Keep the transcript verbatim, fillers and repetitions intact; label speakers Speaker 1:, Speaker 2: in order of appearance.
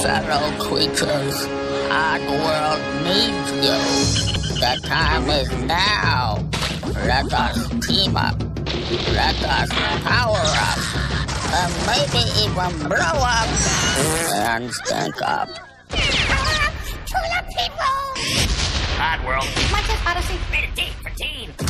Speaker 1: fellow creatures. Oddworld needs you. The time is now. Let us team up. Let us power up. And maybe even blow up. And stink up.
Speaker 2: Power up! Pull up, people!
Speaker 3: Oddworld.
Speaker 2: Munch, Oddysee.
Speaker 3: Rated D for teen.